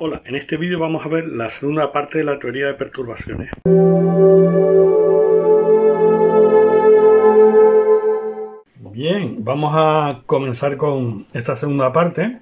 Hola, en este vídeo vamos a ver la segunda parte de la teoría de perturbaciones. Bien, vamos a comenzar con esta segunda parte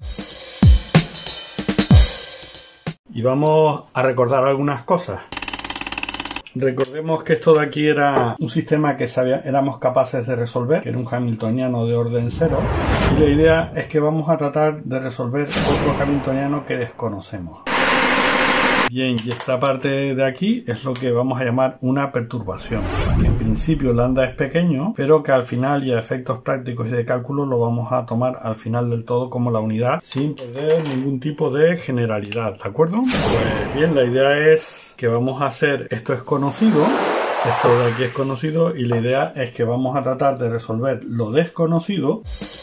y vamos a recordar algunas cosas. Recordemos que esto de aquí era un sistema que éramos capaces de resolver, que era un hamiltoniano de orden 0, y la idea es que vamos a tratar de resolver otro hamiltoniano que desconocemos. Bien, y esta parte de aquí es lo que vamos a llamar una perturbación, que en principio lambda es pequeño, pero que al final y a efectos prácticos y de cálculo lo vamos a tomar al final del todo como la unidad sin perder ningún tipo de generalidad, ¿de acuerdo? Pues bien, la idea es que vamos a hacer, esto es conocido, esto de aquí es conocido, y la idea es que vamos a tratar de resolver lo desconocido,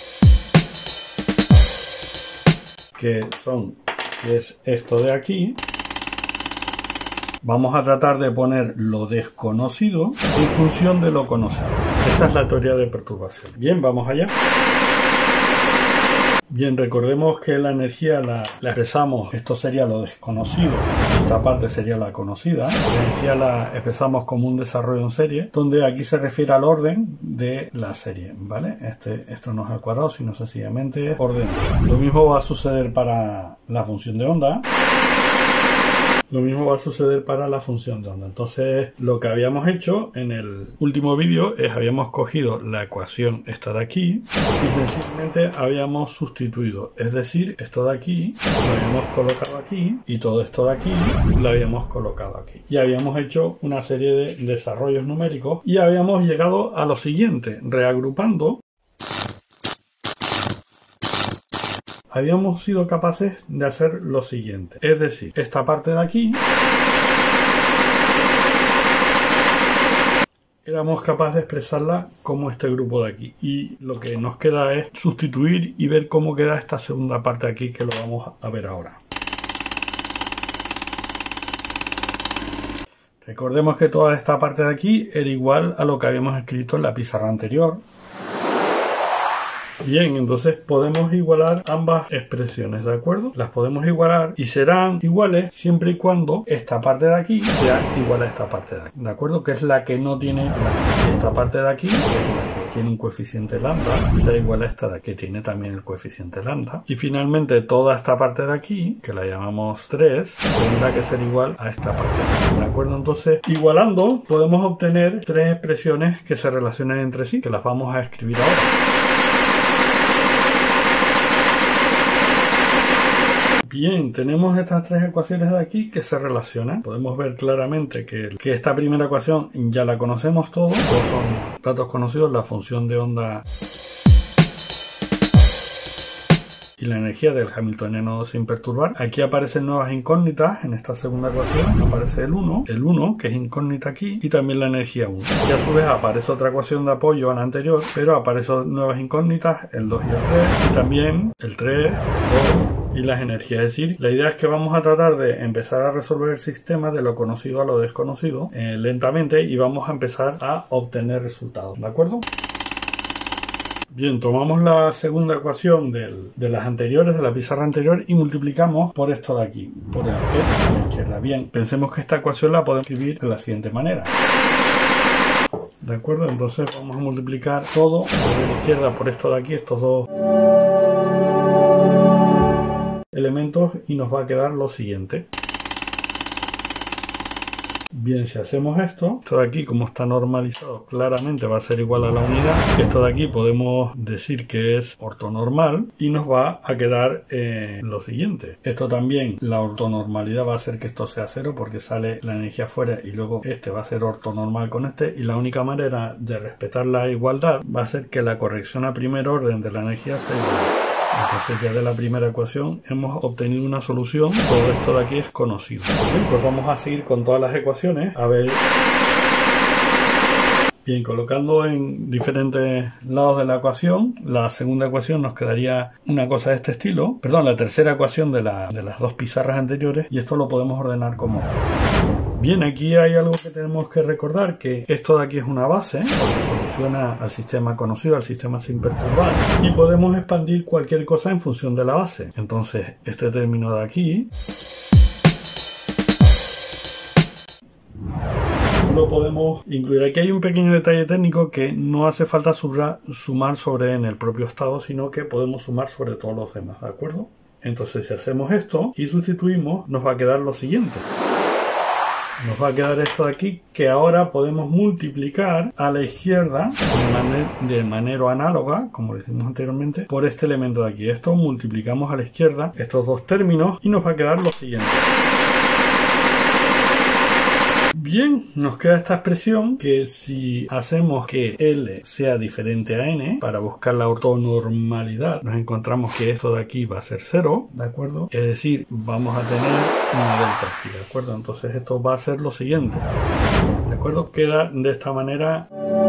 que es esto de aquí. Vamos a tratar de poner lo desconocido en función de lo conocido. Esa es la teoría de perturbación. Bien, vamos allá. Bien, recordemos que la energía la expresamos, esto sería lo desconocido, esta parte sería la conocida. La energía la expresamos como un desarrollo en serie, donde aquí se refiere al orden de la serie, ¿vale? Esto no es al cuadrado, sino sencillamente es orden. Lo mismo va a suceder para la función de onda. Lo mismo va a suceder para la función de onda. Entonces, lo que habíamos hecho en el último vídeo es habíamos cogido la ecuación esta de aquí y sencillamente habíamos sustituido. Es decir, esto de aquí lo habíamos colocado aquí y todo esto de aquí lo habíamos colocado aquí. Y habíamos hecho una serie de desarrollos numéricos y habíamos llegado a lo siguiente, reagrupando. Habíamos sido capaces de hacer lo siguiente, es decir, esta parte de aquí éramos capaces de expresarla como este grupo de aquí, y lo que nos queda es sustituir y ver cómo queda esta segunda parte de aquí, que lo vamos a ver ahora. Recordemos que toda esta parte de aquí era igual a lo que habíamos escrito en la pizarra anterior. Bien, entonces podemos igualar ambas expresiones, ¿de acuerdo? Las podemos igualar y serán iguales siempre y cuando esta parte de aquí sea igual a esta parte de aquí, ¿de acuerdo? Que es la que no tiene lambda. Esta parte de aquí, que es la que tiene un coeficiente lambda, sea igual a esta de aquí, que tiene también el coeficiente lambda. Y finalmente toda esta parte de aquí, que la llamamos 3, tendrá que ser igual a esta parte de aquí, ¿de acuerdo? Entonces, igualando, podemos obtener tres expresiones que se relacionen entre sí, que las vamos a escribir ahora. Bien, tenemos estas tres ecuaciones de aquí que se relacionan. Podemos ver claramente que esta primera ecuación ya la conocemos todos son datos conocidos, la función de onda y la energía del hamiltoniano sin perturbar. Aquí aparecen nuevas incógnitas. En esta segunda ecuación aparece el 1 que es incógnita aquí, y también la energía 1. Y a su vez aparece otra ecuación de apoyo a la anterior, pero aparecen nuevas incógnitas, el 2 y el 3, y también el 3, el 2 y las energías. Es decir, la idea es que vamos a tratar de empezar a resolver el sistema de lo conocido a lo desconocido lentamente, y vamos a empezar a obtener resultados, ¿de acuerdo? Bien, tomamos la segunda ecuación de las anteriores, de la pizarra anterior, y multiplicamos por esto de aquí, por el que a la izquierda. Bien, pensemos que esta ecuación la podemos escribir de la siguiente manera. ¿De acuerdo? Entonces vamos a multiplicar todo de la izquierda por esto de aquí, estos dos elementos, y nos va a quedar lo siguiente. Bien, si hacemos esto de aquí, como está normalizado, claramente va a ser igual a la unidad. Esto de aquí podemos decir que es ortonormal y nos va a quedar lo siguiente. Esto también, la ortonormalidad va a hacer que esto sea 0 porque sale la energía fuera, y luego este va a ser ortonormal con este, y la única manera de respetar la igualdad va a ser que la corrección a primer orden de la energía sea igual. Entonces ya de la primera ecuación hemos obtenido una solución. Todo esto de aquí es conocido. Bien, pues vamos a seguir con todas las ecuaciones. A ver. Bien, colocando en diferentes lados de la ecuación, la segunda ecuación nos quedaría una cosa de este estilo. Perdón, la tercera ecuación de las dos pizarras anteriores, y esto lo podemos ordenar como Bien, aquí hay algo que tenemos que recordar, que esto de aquí es una base, porque soluciona al sistema conocido, al sistema sin perturbar, y podemos expandir cualquier cosa en función de la base. Entonces, este término de aquí lo podemos incluir. Aquí hay un pequeño detalle técnico, que no hace falta sumar sobre en el propio estado, sino que podemos sumar sobre todos los demás, ¿de acuerdo? Entonces, si hacemos esto y sustituimos, nos va a quedar lo siguiente. Nos va a quedar esto de aquí, que ahora podemos multiplicar a la izquierda de manera análoga, como decimos anteriormente, por este elemento de aquí. Esto multiplicamos a la izquierda estos dos términos y nos va a quedar lo siguiente. Bien, nos queda esta expresión, que si hacemos que L sea diferente a N para buscar la ortonormalidad, nos encontramos que esto de aquí va a ser 0, ¿de acuerdo? Es decir, vamos a tener una delta aquí, ¿de acuerdo? Entonces esto va a ser lo siguiente, ¿de acuerdo? Queda de esta manera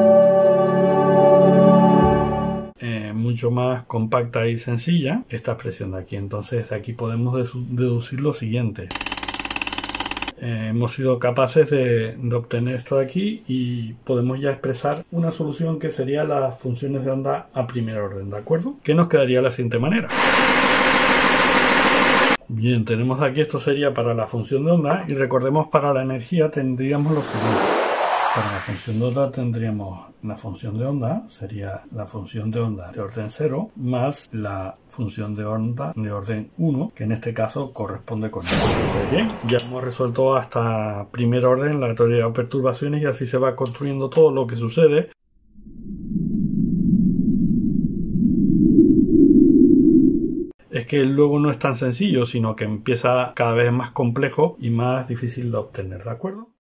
mucho más compacta y sencilla esta expresión de aquí. Entonces de aquí podemos deducir lo siguiente. Hemos sido capaces de obtener esto de aquí y podemos ya expresar una solución que sería las funciones de onda a primer orden, ¿de acuerdo? Que nos quedaría de la siguiente manera. Bien, tenemos aquí, esto sería para la función de onda, y recordemos, para la energía tendríamos lo siguiente. Para la función de onda tendríamos la función de onda, sería la función de onda de orden 0, más la función de onda de orden 1, que en este caso corresponde con esto. Entonces, bien, ya hemos resuelto hasta primer orden la teoría de perturbaciones, y así se va construyendo todo lo que sucede. Es que luego no es tan sencillo, sino que empieza cada vez más complejo y más difícil de obtener, ¿de acuerdo?